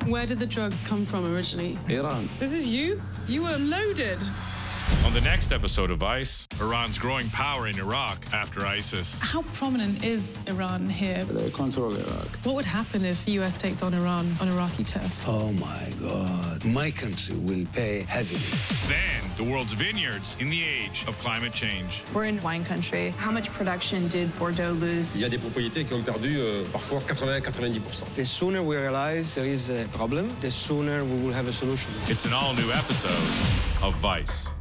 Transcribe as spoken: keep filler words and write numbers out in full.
Where did the drugs come from originally? Iran. This is you? You were loaded. On the next episode of Vice, Iran's growing power in Iraq after ISIS. How prominent is Iran here? They control Iraq. What would happen if the U S takes on Iran on Iraqi turf? Oh my God. My country will pay heavily. Then, the world's vineyards in the age of climate change. We're in wine country. How much production did Bordeaux lose? Il y a des propriétés qui ont perdu euh, parfois eighty à ninety percent. The sooner we realize there is a problem, the sooner we will have a solution. It's an all-new episode of Vice.